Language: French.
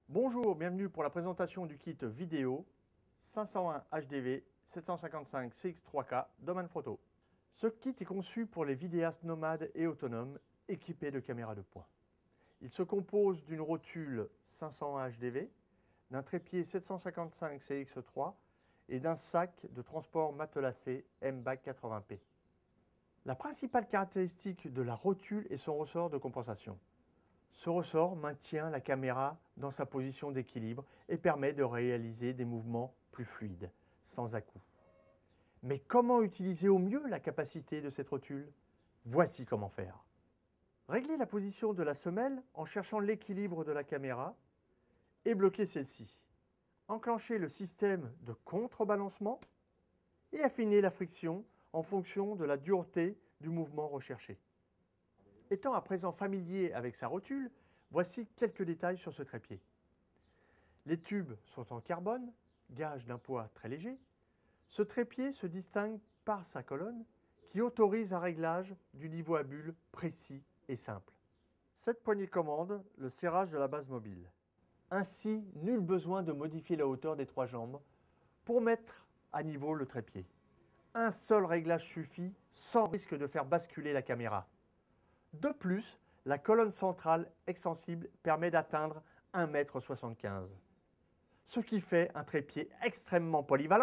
Bonjour, bienvenue pour la présentation du kit vidéo 501 HDV 755 CX3K Domaine Photo. Ce kit est conçu pour les vidéastes nomades et autonomes équipés de caméras de poing. Il se compose d'une rotule 501 HDV, d'un trépied 755 CX3 et d'un sac de transport matelassé M-Bag 80P. La principale caractéristique de la rotule est son ressort de compensation. Ce ressort maintient la caméra dans sa position d'équilibre et permet de réaliser des mouvements plus fluides, sans à-coups. Mais comment utiliser au mieux la capacité de cette rotule? Voici comment faire. Réglez la position de la semelle en cherchant l'équilibre de la caméra et bloquez celle-ci. Enclenchez le système de contrebalancement et affinez la friction en fonction de la dureté du mouvement recherché. Étant à présent familier avec sa rotule, voici quelques détails sur ce trépied. Les tubes sont en carbone, gage d'un poids très léger. Ce trépied se distingue par sa colonne qui autorise un réglage du niveau à bulle précis et simple. Cette poignée commande le serrage de la base mobile. Ainsi, nul besoin de modifier la hauteur des trois jambes pour mettre à niveau le trépied. Un seul réglage suffit sans risque de faire basculer la caméra. De plus, la colonne centrale extensible permet d'atteindre 1,75 m, ce qui fait un trépied extrêmement polyvalent, non ?